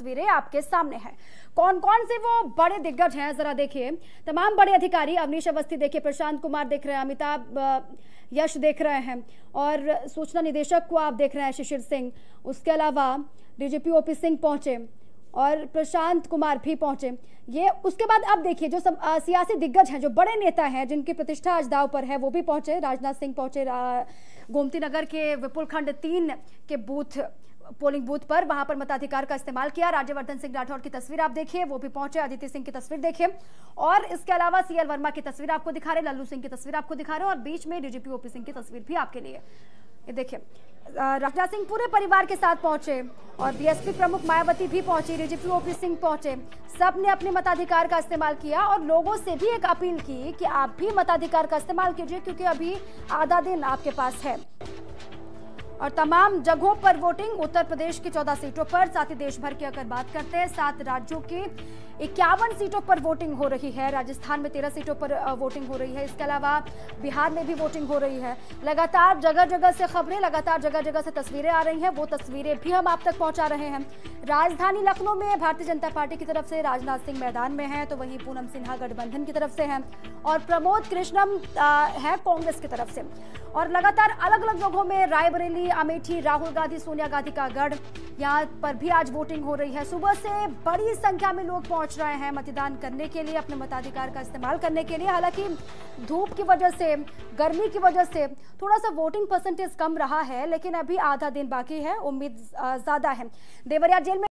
तस्वीरें आपके सामने हैं। कौन कौन से वो बड़े दिग्गज हैं जरा देखिए। तमाम बड़े अधिकारी, अवनीश अवस्थी देखिए, प्रशांत कुमार देख रहे हैं, अमिताभ यश देख रहे हैं और सूचना निदेशक को आप देख रहे हैं शिशिर सिंह। उसके अलावा डीजीपी ओपी सिंह पहुंचे और प्रशांत कुमार भी पहुंचे। ये उसके बाद अब देखिए जो सब सियासी दिग्गज हैं, जो बड़े नेता हैं जिनकी प्रतिष्ठा आज दांव पर है, वो भी पहुंचे। राजनाथ सिंह पहुंचे गोमती नगर के विपुल खंड 3 के पोलिंग बूथ पर, वहां पर मताधिकार का इस्तेमाल किया। राज्यवर्धन सिंह राठौर की तस्वीर आप देखिए, वो भी पहुंचे। अदिति सिंह की तस्वीर देखिए और इसके अलावा सीएल वर्मा की तस्वीर आपको दिखा रहे, लल्लू सिंह की तस्वीर आपको दिखा रहे हैं और बीच में डीजीपी ओपी सिंह की तस्वीर भी आपके लिए। ये देखिए राजनाथ सिंह पूरे परिवार के साथ पहुंचे और बीएसपी प्रमुख मायावती भी पहुंची, डीजीपी ओपी सिंह पहुंचे। सब ने अपने मताधिकार का इस्तेमाल किया और लोगों से भी एक अपील की कि आप भी मताधिकार का इस्तेमाल कीजिए, क्योंकि अभी आधा दिन आपके पास है। और तमाम जगहों पर वोटिंग, उत्तर प्रदेश की 14 सीटों पर, साथ ही देश भर की अगर बात करते हैं 7 राज्यों की 51 सीटों पर वोटिंग हो रही है। राजस्थान में 13 सीटों पर वोटिंग हो रही है। इसके अलावा बिहार में भी वोटिंग हो रही है। लगातार जगह जगह से खबरें, लगातार जगह जगह से तस्वीरें आ रही हैं, वो तस्वीरें भी हम आप तक पहुंचा रहे हैं। राजधानी लखनऊ में भारतीय जनता पार्टी की तरफ से राजनाथ सिंह मैदान में हैं, तो वहीं पूनम सिन्हा गठबंधन की तरफ से हैं और प्रमोद कृष्णम है कांग्रेस की तरफ से। और लगातार अलग अलग जगहों में रायबरेली, अमेठी, राहुल गांधी, सोनिया गांधी का गढ़, यहाँ पर भी आज वोटिंग हो रही है। सुबह से बड़ी संख्या में लोग पहुंच रहे हैं मतदान करने के लिए, अपने मताधिकार का इस्तेमाल करने के लिए। हालांकि धूप की वजह से, गर्मी की वजह से थोड़ा सा वोटिंग परसेंटेज कम रहा है, लेकिन अभी आधा दिन बाकी है, उम्मीद ज्यादा है। देवरिया जेल में